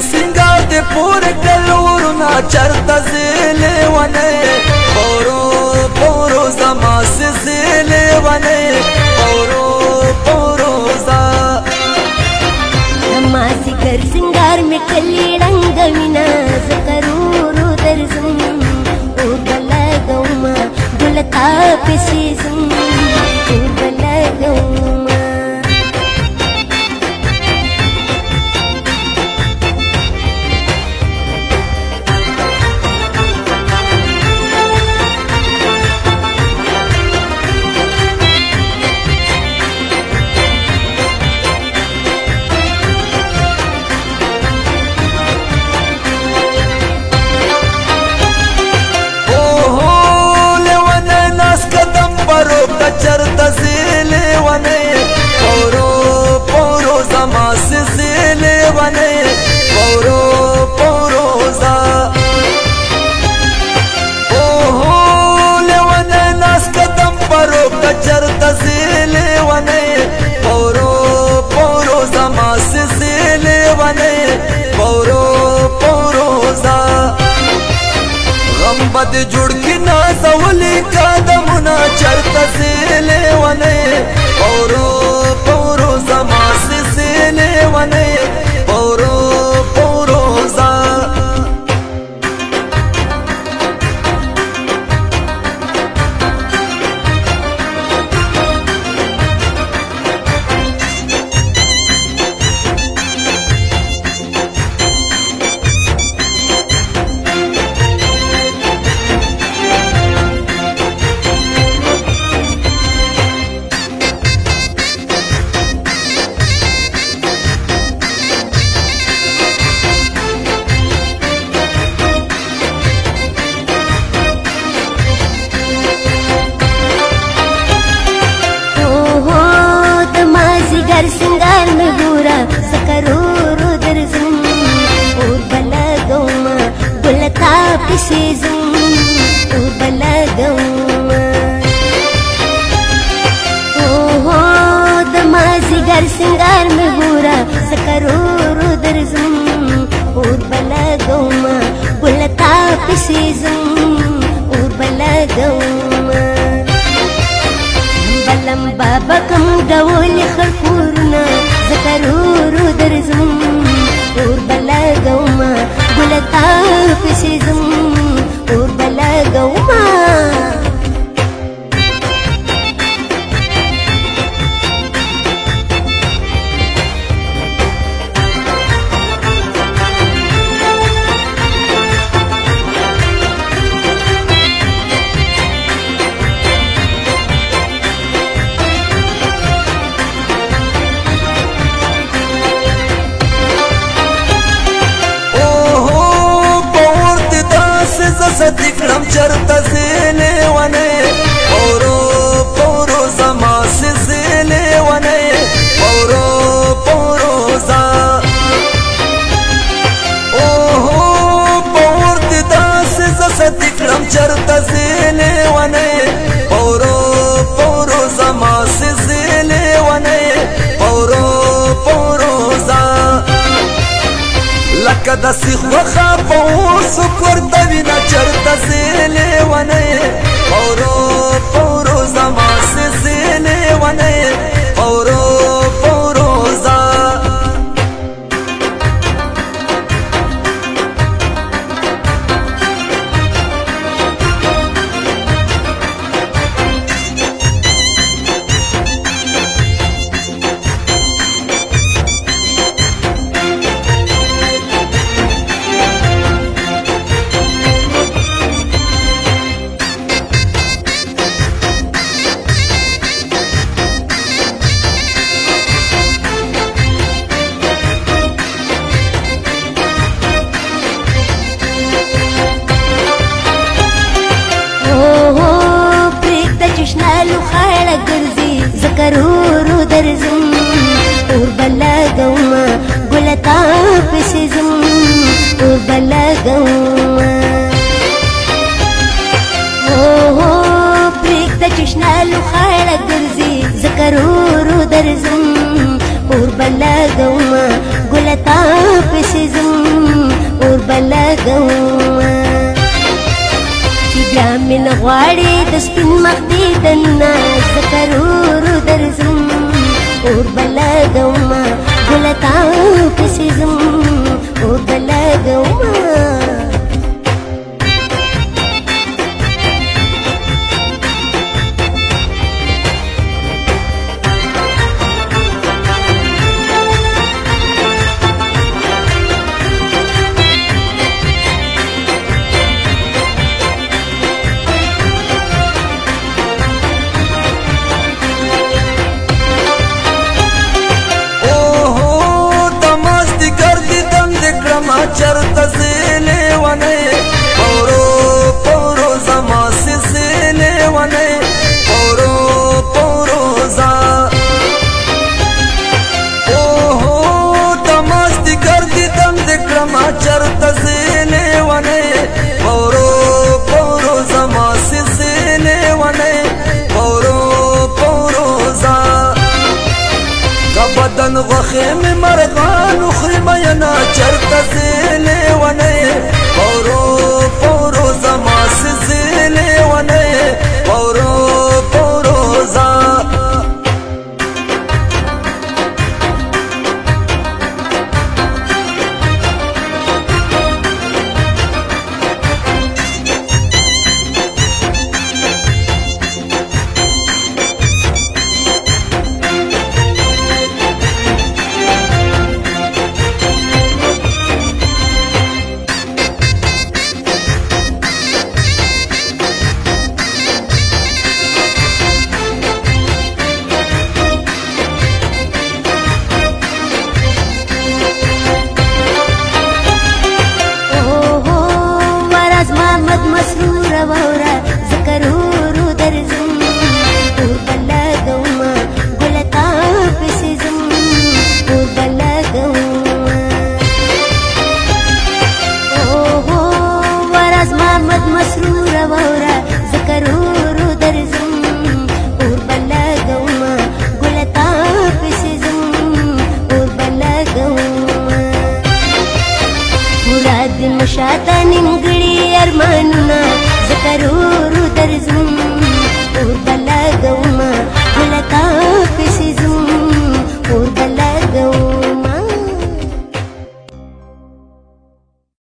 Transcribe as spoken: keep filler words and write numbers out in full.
سنگار دے پورے کلورنا چرتا زیلے ونے پورو پورو زما سے زیلے ونے پورو پورو زا نمازی گر سنگار میں کلی رنگ وینا زکرورو درزم اور بلا گوما دلتا پسیزم اور بلا گوما چرتا زیلے ونے پورو پورو زما سے زیلے ونے پورو پورو زا اوہو لیونے ناس قدم پرو چرتا زیلے ونے پورو پورو زما سے زیلے ونے پورو پورو زا غم بد جڑ کی نازولی قدمنا چرتا زیلے ونے پورو پورو زما سے زیلے ونے پورو پورو زا گر سنگار میں گورا سکرورو درزم اور بلا گوما بلتا پسیزم اور بلا گوما اوہو دمازی گر سنگار میں گورا سکرورو درزم اور بلا گوما بلتا پسیزم اور بلا گوما بلم بابا کم ډول خلکورنا زکرورو درزم اور بلا گوما ګلتا پسیزم اور بلا گوما صدیقرم چرتا زیلے ونے پورو پورو زما سے زیلے ونے پورو پورو زا اوہو پورت دا سے صدیقرم چرتا زیلے ونے پورو پورو زما سے زیلے ونے پورو پورو زا لکه د سیخ وخا پور سکور دوینا چرتا زیلے ونے پورو پورو زما سے زیلے ونے پورو پورو زا بلګومه چې بیا مې نه غواړي د سپین مخ دیدنه ځکه ورو درځم اور بلګومه ګله تا پسې ځم اور بلګومه چرته زیلې ونه پورو پورو زما سي زیلې ونه پورو پورو زا اوهو تماستی ګرځي دم د کړم چرته زیلې ونه پورو پورو زما سي زیلې ونه پورو پورو زا بدن غوښې مې مرغانو خوري مینا چرته زیلې ونه پورو پورو زما سي زیلې ونه پورو پورو زا مسرور وورا ذکر ورو درځم اور بلګومه ګله تا پسې ځم اور بلګومه اوهو ورځ محمد مسرور وورا ذکر ورو درځم اور بلګومه ګله تا پسې ځم اور بلګومه مراد مشاته نیمګړي ارمانونه